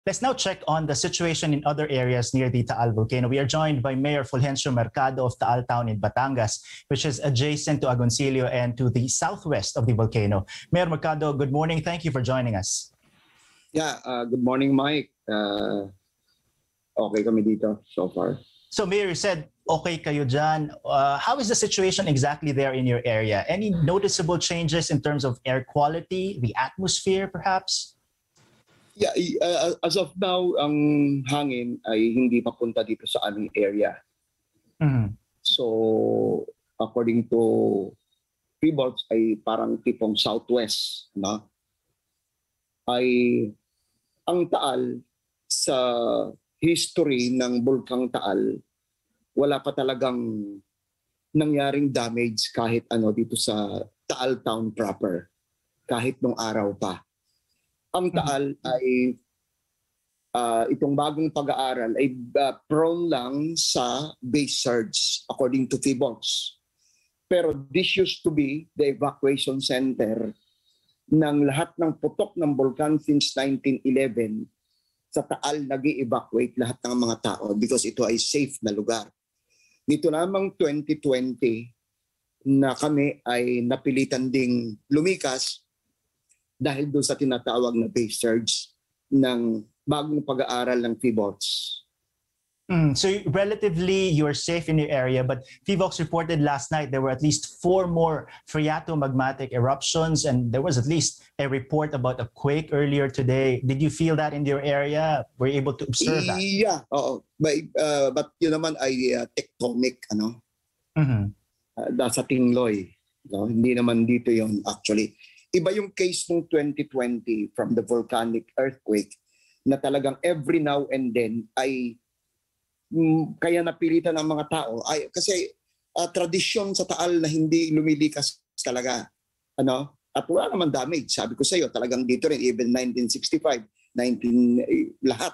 Let's now check on the situation in other areas near the Taal volcano. We are joined by Mayor Fulgencio Mercado of Taal Town in Batangas, which is adjacent to Agoncillo and to the southwest of the volcano. Mayor Mercado, good morning. Thank you for joining us. Yeah, good morning, Mike. Okay kami dito so far. So Mayor, you said okay kayo dyan. How is the situation exactly there in your area? Any noticeable changes in terms of air quality, the atmosphere perhaps? Yeah, as of now, ang hangin ay hindi papunta dito sa aming area. Mm-hmm. So, according to reports ay parang tipong southwest, no? Ay ang Taal sa history ng Bulkang Taal, wala pa talagang nangyaring damage kahit ano dito sa Taal Town proper, kahit nung araw pa. Ang Taal ay itong bagong pag-aaral ay prone lang sa base surge according to PHIVOLCS. Pero this used to be the evacuation center ng lahat ng putok ng bulkan since 1911. Sa Taal nag-i-evacuate lahat ng mga tao because ito ay safe na lugar. Dito lamang 2020 na kami ay napilitan ding lumikas dahil doon sa tinatawag na base surge ng bagong pag-aaral ng PHIVOLCS. So relatively, you're safe in your area, but PHIVOLCS reported last night there were at least 4 more phreatomagmatic eruptions, and there was at least a report about a quake earlier today. Did you feel that in your area? Were you able to observe that? Yeah, oo. But yun naman ay tectonic, ano? Sa Tingloy. No? Hindi naman dito yon actually. Iba yung case ng 2020 from the volcanic earthquake na talagang every now and then ay kaya napilitan ng mga tao ay kasi tradisyon sa Taal na hindi lumilikas talaga, ano, at wala naman damage. Sabi ko sa iyo talagang dito rin even 1965 lahat,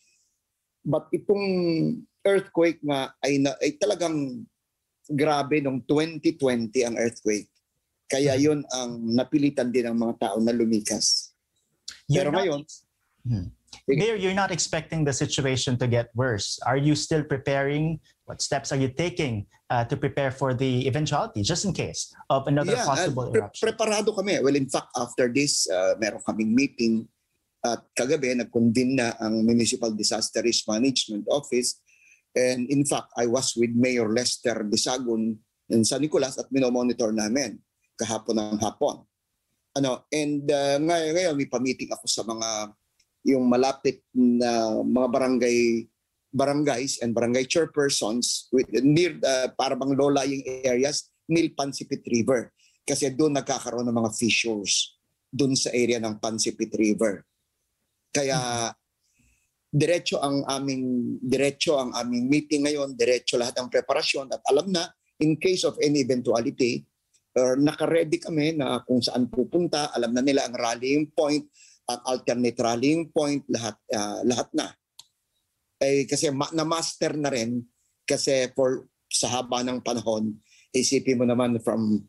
but itong earthquake nga ay talagang grabe nung 2020 ang earthquake, kaya yun ang napilitan din ng mga tao na lumikas. Pero ngayon Mayor, you're not expecting the situation to get worse. Are you still preparing? What steps are you taking to prepare for the eventuality, just in case of another possible eruption? Preparado kami. Well, in fact, after this, meron kaming meeting at kagabi, nag-convene na ang Municipal Disaster Risk Management Office. And in fact, I was with Mayor Lester Bisagon in San Nicolas at minomonitor namin kahapon ng hapon. And ngayon may pa-meeting ako sa mga yung malapit na mga barangays and barangay chairpersons near para bang low-lying areas near Pansipit River. Kasi doon nagkakaroon ng mga fissures doon sa area ng Pansipit River. Kaya diretso ang aming meeting ngayon, diretso lahat ng preparasyon at alam na in case of any eventuality, naka-ready kami na kung saan pupunta, alam na nila ang rallying point, at alternate rallying point, lahat na. Kasi na-master na rin kasi sa haba ng panahon, isipin mo naman from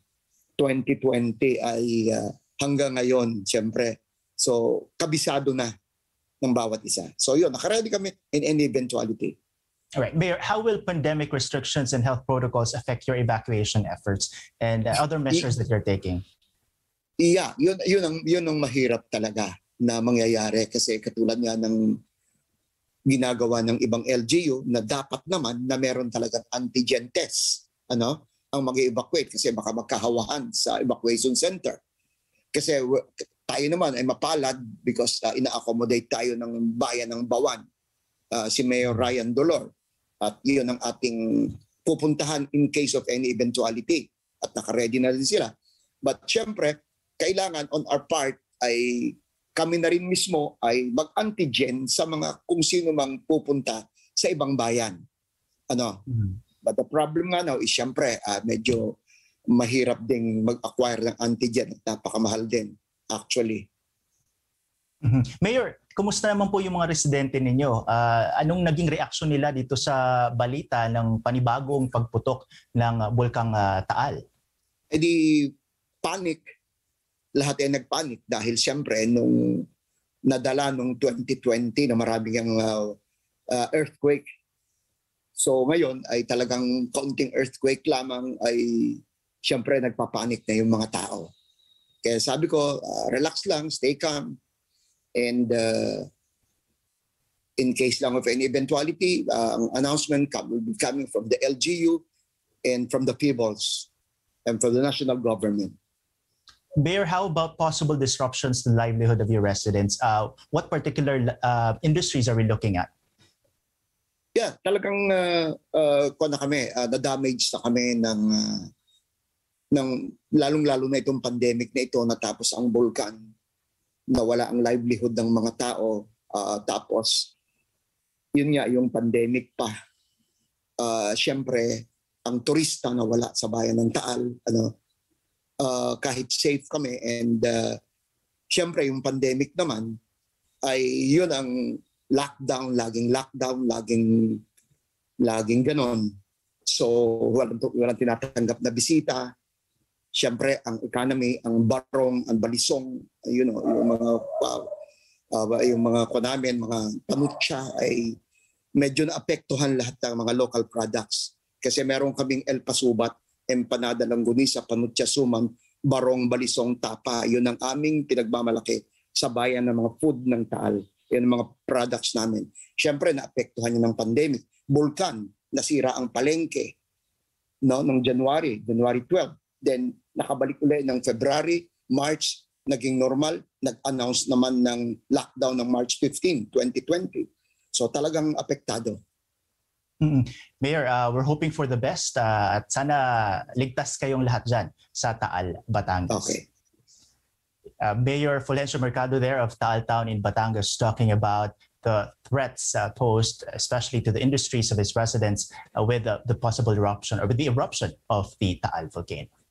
2020 ay hanggang ngayon, siyempre. So, kabisado na ng bawat isa. So yun, naka-ready kami in any eventuality. All right, Mayor, how will pandemic restrictions and health protocols affect your evacuation efforts and other measures that you're taking? Yeah, yun ang mahirap talaga na mangyayari kasi katulad nga ng ginagawa ng ibang LGU na dapat naman na meron talagang antigen test ang mag-evacuate kasi baka magkahawahan sa evacuation center. Kasi tayo naman ay mapalad because ina-accommodate tayo ng bayan ng Bawan, si Mayor Ryan Dolor, at yun ang ating pupuntahan in case of any eventuality at naka-ready na rin sila. But syempre, kailangan on our part ay kami na rin mismo ay mag-antigen sa mga kung sino mang pupunta sa ibang bayan. But the problem nga now is syempre medyo mahirap ding mag-acquire ng antigen at napakamahal din actually. Mayor, kumusta naman po yung mga residente ninyo? Anong naging reaksyon nila dito sa balita ng panibagong pagputok ng Bulkang Taal? Panic. Lahat ay nagpanic dahil siyempre nung nadala noong 2020 na maraming ang earthquake. So ngayon ay talagang kaunting earthquake lamang ay siyempre nagpapanik na yung mga tao. Kaya sabi ko, relax lang, stay calm. And in case lang of any eventuality, ang announcement will be coming from the LGU and from the peoples and from the national government. Mayor, how about possible disruptions to the livelihood of your residents? What particular industries are we looking at? Yeah, talagang na-damage na kami ng lalong-lalo na itong pandemic na ito, natapos ang bulkan, nawala ang livelihood ng mga tao, tapos yun nga, yung pandemic pa. Siyempre, ang turista nawala sa bayan ng Taal, kahit safe kami, and siyempre yung pandemic naman ay yun ang lockdown, laging ganon. So walang tinatanggap na bisita. Siyempre ang economy, ang barong, ang balisong, yung mga kunamin, mga panutsa ay medyo naapektuhan lahat ng mga local products. Kasi meron kaming El Pasubat, empanada langgunisa, panutsa suman, barong, balisong, tapa. Yun ang aming pinagmamalaki sa bayan ng mga food ng Taal. Yan ang mga products namin. Siyempre, naapektuhan yun ng pandemic. Bulkan, nasira ang palengke noong January 12. Then, nakabalik ulit ng February, March, naging normal. Nag-announce naman ng lockdown ng March 15, 2020. So, talagang apektado. Mayor, we're hoping for the best at sana ligtas kayong lahat dyan sa Taal, Batangas. Okay. Mayor Fulgencio Mercado there of Taal Town in Batangas talking about the threats posed especially to the industries of his residents with the possible eruption or with the eruption of the Taal volcano.